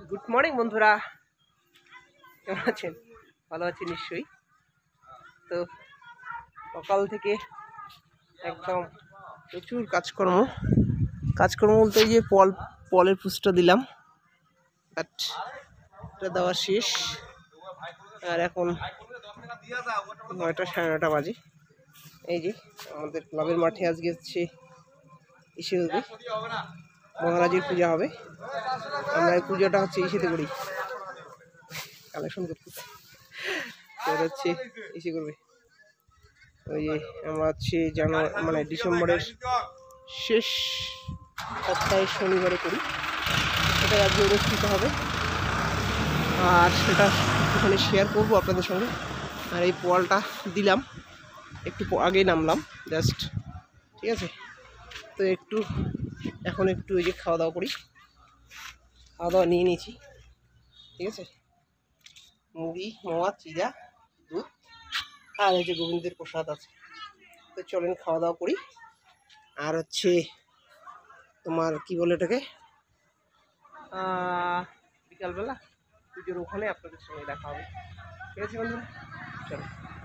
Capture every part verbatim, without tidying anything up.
Good morning বন্ধুরা, কেমন আছেন? ভালো আছি নিশ্চয়ই। তো সকাল থেকে একদম প্রচুর কাজকর্ম কাজকর্ম বলতে এই যে পল পলের পুষটা দিলাম, বাট এটা দেওয়া শেষ। আর এখন নয়টা সাড়ে নয়টা বাজে। এই যে আমাদের ক্লাবের মাঠে আজকে হচ্ছে এসে হবে মহারাজের পূজা হবে। আমরা এই পুজোটা হচ্ছে ইসেতে করি, কালেকশন করতেছি। তোর হচ্ছে ইসে করবে ওই যে আমরা হচ্ছে জানুয়ারি মানে ডিসেম্বরের শেষ সপ্তাহে শনিবারে করি, সেটা আজকে অনুষ্ঠিত হবে। আর সেটা ওখানে শেয়ার করবো আপনাদের সঙ্গে। আর এই পোয়ালটা দিলাম, একটু আগেই নামলাম জাস্ট, ঠিক আছে। তো একটু এখন একটু ওই যে খাওয়া দাওয়া করি, খাওয়া দাওয়া নিয়ে নিয়েছি, ঠিক আছে। মুড়ি, মোয়া, চিরা, দুধ আর এই যে গোবিন্দের প্রসাদ আছে। তো চলেন খাওয়া দাওয়া করি। আর হচ্ছে তোমার কি বলে এটাকে, বিকালবেলা পুজোর ওখানে আপনাদের সঙ্গে দেখা হবে, ঠিক আছে বন্ধুরা। চলো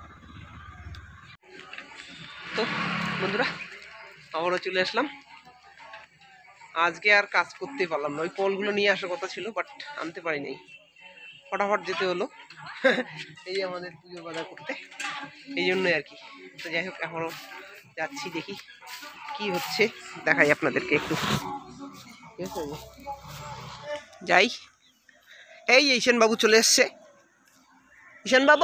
তো বন্ধুরা, আবারও চলে আসলাম। আজকে আর কাজ করতে পারলাম না, ওই পোলগুলো নিয়ে আসার কথা ছিল, বাট আনতে পারি নাই, ফটাফট যেতে হলো এই আমাদের পুজো বাজার করতে, এই জন্যই আর কি। তো যাই হোক, এখনও যাচ্ছি, দেখি কি হচ্ছে, দেখাই আপনাদেরকে একটু, ঠিক আছে। যাই, এই ঈশান বাবু চলে এসছে। ঈশান বাবু,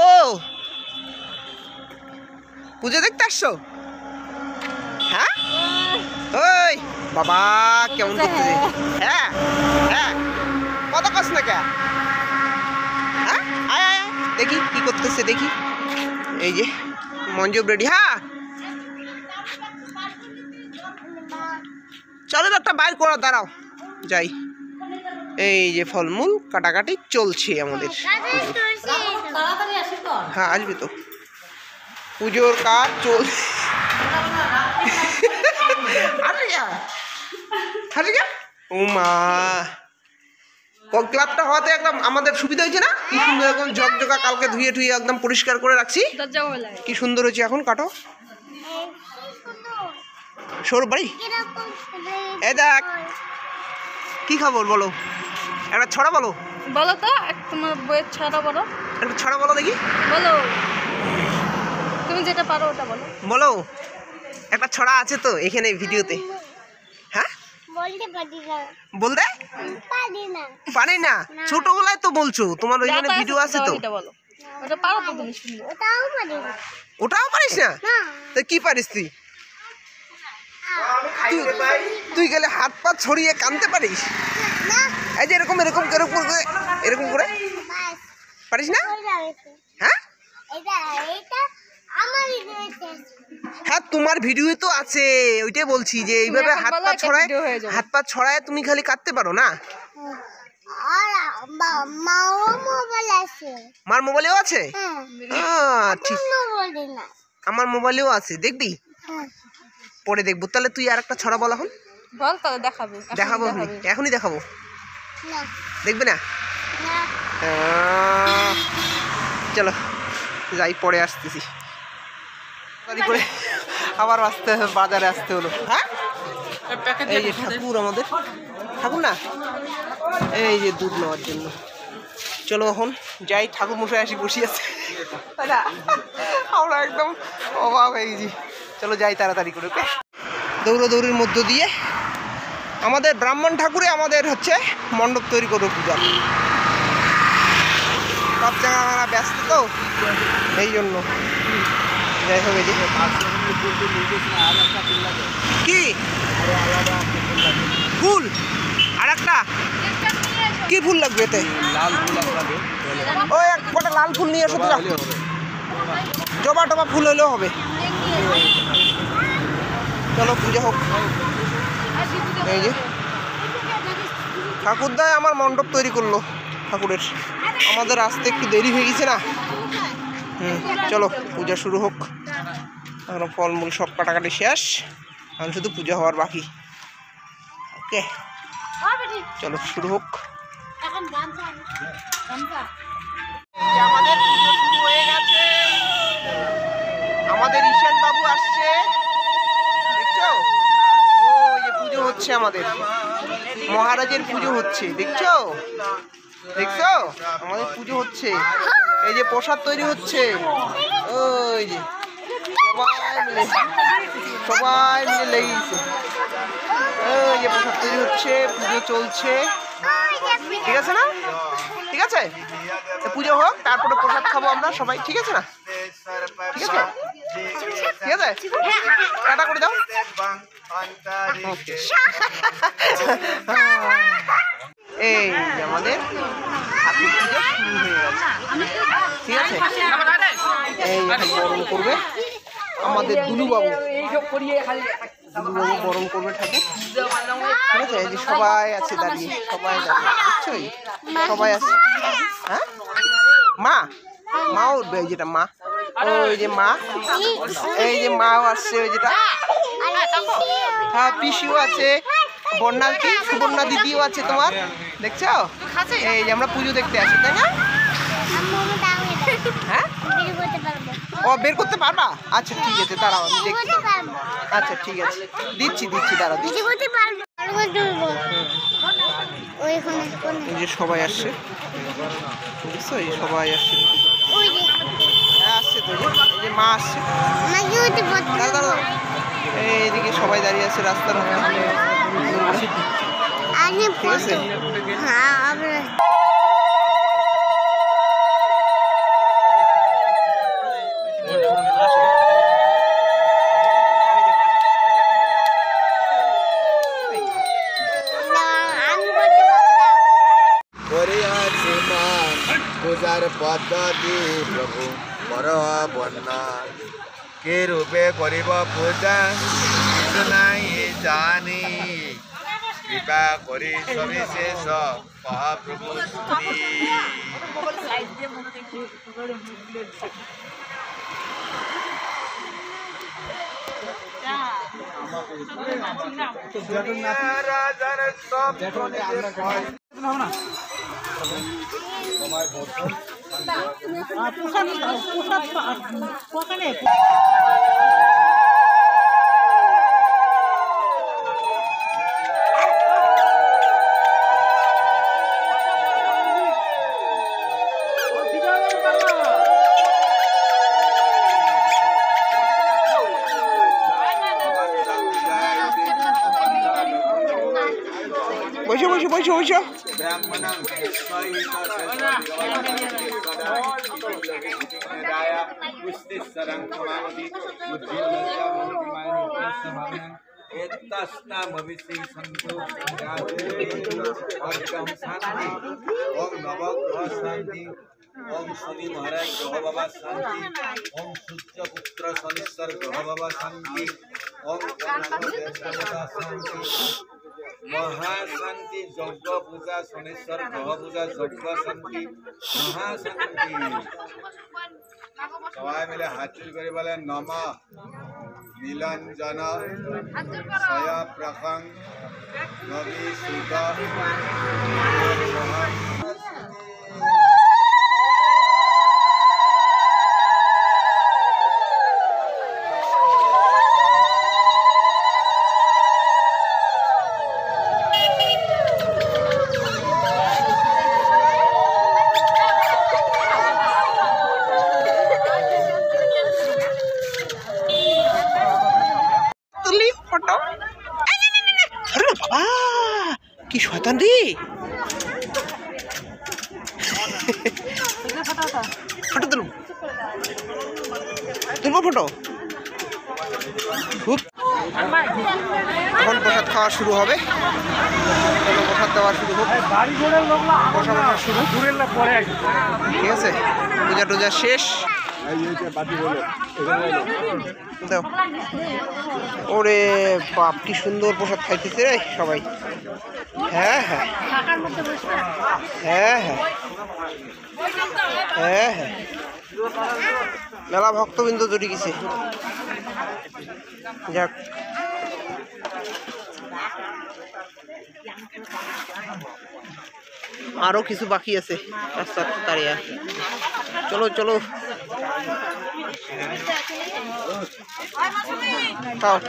পুজো দেখতে আসছো? হ্যাঁ, ওই বাবা কেমন করতেছে? হ্যাঁ হ্যাঁ, কত কস না কে? হ্যাঁ, আয় আয় দেখি কি করতেছে, দেখি। এই যে মঞ্জব রেডি। হ্যাঁ চলো একটা বাইর করো, দাঁড়াও যাই। এই যে ফলমূল কাটাকাটি চলছে আমাদের। হ্যাঁ আসবি তো, পুজোর কাজ চলছে। ও মা, ক্লাবটা হওয়াতে একদম আমাদের সুবিধা হয়েছে না? কি সুন্দর, একদম ঝকঝকা, কালকে ধুয়ে ধুয়ে একদম পরিষ্কার করে রাখছি, কি সুন্দর হয়েছে। এখন কাটো, সৌরভ বাড়ি। এই দেখ কি খবর বলো, একটা ছড়া বলো। বলো তো, তোমার বইয়ের ছড়া বলো, একটা ছড়া বলো দেখি। বলো, তুমি যেটা পারো ওটা বলো। বলো, একটা ছড়া আছে তো এখানে ভিডিওতে। হ্যাঁ বলতে পারি না, ছোটবেলায় তো বলছো, তোমার ওইখানে ভিডিও আছে তো। ওটাও পারিস না? তো কি পারিস তুই? তুই গেলে হাত পা ছড়িয়ে কানতে পারিস? এই যে এরকম এরকম এরকম করে এরকম করে পারিস না? হ্যাঁ হ্যাঁ, তোমার ভিডিও তো আছে, ওইটাই বলছি যে এইভাবে হাত পা ছড়ায়, হাত পা ছড়ায় তুমি খালি কাটতে পারো না? মার মোবাইলেও আছে? ঠিক, আমার মোবাইলেও আছে, দেখবি? পরে দেখবো। তাহলে তুই আর একটা ছড়া বল এখন। বল, তাহলে দেখাবো। দেখাবো, এখনই দেখাবো, দেখবে না? চলো যাই, পরে আসতেছি। করে আবার আসতে বাজারে আসতে হলো। হ্যাঁ, এই যে ঠাকুর, আমাদের ঠাকুর না, এই যে দুধ নেওয়ার জন্য। চলো এখন যাই, ঠাকুর মশাই আসি বসি আছে, তাই না? আমরা একদম অবাক হয়ে গেছি। চলো যাই তাড়াতাড়ি করে। ওকে, দৌড়োদৌড়ির মধ্য দিয়ে আমাদের ব্রাহ্মণ ঠাকুরে আমাদের হচ্ছে মণ্ডপ তৈরি করবো পূজার। সব জায়গা ব্যস্ত তো, এই জন্য। যাই হোক, কি ফুল আর একটা কি ফুল লাগবে এতে? ওই এক কটা লাল ফুল নিয়ে এসো তো, জবা টবা ফুল হলেও হবে। চলো পূজা হোক। এই যে ঠাকুরদায় আমার মণ্ডপ তৈরি করলো ঠাকুরের, আমাদের আসতে একটু দেরি হয়ে গেছে না। হুম, চলো পূজা শুরু হোক। এখন ফলমূল সব কাটাকাটি শেষ, এখন শুধু পূজা হওয়ার বাকি। ওকে চলো শুরু হোক। আমাদের পুজো শুরু হয়ে গেছে। আমাদের ঈশান বাবু আসছে, দেখছো? ও যে পুজো হচ্ছে, আমাদের মহারাজের পুজো হচ্ছে, দেখছো দেখছো আমাদের পুজো হচ্ছে। এই যে প্রসাদ তৈরি হচ্ছে, ওই যে সবাই মিলে সবাই মিলে লেগে গেছে। ওই যে প্রসাদ তৈরি হচ্ছে, পুজো চলছে, ঠিক আছে না? ঠিক আছে, পুজো হোক, তারপরে প্রসাদ খাবো আমরা সবাই, ঠিক আছে না? ঠিক আছে, ঠিক আছে, টাটা করে দাও। এই আমাদের ঠাকুর পুজো শুরু হয়ে গেছে, ঠিক আছে? এই বরণ করবে আমাদের দুলুবাবু, দুলুবাবু বরণ করবে ঠাকুর, ঠিক আছে? এই যে সবাই আছে দাঁড়িয়ে, সবাই দাঁড়িয়ে, বুঝছোই? সবাই আছে। হ্যাঁ, মা মা উঠবে, এই যেটা মা, ওই যে মা, এই যে মাও আসছে, ওই যেটা, হ্যাঁ পিসিও আছে, বন্যা কি সুবর্ণা দিদিও আছে তোমার, দেখছো? এই যে আমরা পুজো দেখতে আসি, তাই না? হ্যাঁ, ও বের করতে পারবা? আচ্ছা ঠিক আছে, দাঁড়াও আমি দেখছি। আচ্ছা ঠিক আছে, দিচ্ছি দিচ্ছি দাঁড়াও দিচ্ছি। এই যে সবাই আসছে, বুঝছো? এই সবাই আসছে, হ্যাঁ আসছে তো, এই যে মা আসছে, দাঁড়াও দাঁড়াও, এইদিকে সবাই দাঁড়িয়ে আছে রাস্তার মধ্যে, ঠিক আছে? পূজার পদ্ধতি প্রভু বড় বন্যা কে রূপে করিব পূজা কিছু নাই জানি কৃপা করি সবিশেষ কহ প্রভু শুনি। রাজার সব বসো বসো বসো বসো। ओम शनि महाराज ग्रह बाबा शांति, ओम सूर्य पुत्र शनिश्वर ग्रह बाबा शांति, ओम शांति, महाशांति यज्ञ पूजा शनिश्वर ग्रह पूजा यज्ञ शांति महाशांति। सबाई मिले हाथ कर बोले नम नीलंजन सय प्रखंग नवी सुध কি শয়তান রে, ফটো তুলবো তুলবো ফটো। এখন প্রসাদ খাওয়া শুরু হবে, প্রসাদ দেওয়া শুরু হোক, বসা বসা শুরু, ঠিক আছে? পূজা টুজা শেষ, দাও। ওরে বাপ, কি সুন্দর প্রসাদ খাইতেছে রে সবাই। হ্যাঁ হ্যাঁ হ্যাঁ হ্যাঁ হ্যাঁ হ্যাঁ মেলা ভক্তবৃন্দ জুটি গেছে। যাক, আরো কিছু বাকি আছে রাস্তা তারিয়া। চলো চলো খাও।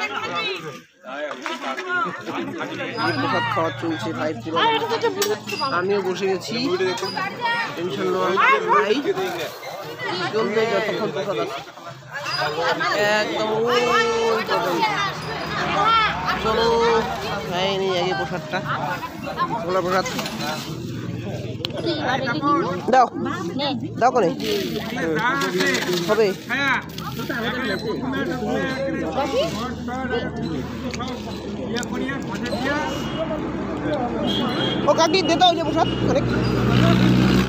প্রসাদ খাওয়া চলছে ভাই পুরো। আমিও বসে গেছি, টেনশন নেওয়ার ভাই চলবে যতক্ষণ প্রসাদ আছে একদম। ওই পর্যন্ত। চলো ভাই নিয়ে আগে প্রসাদটা, ওলা প্রসাদ দাও দাও করে হবে। ও কাকি দে দাও প্রসাদ অনেক।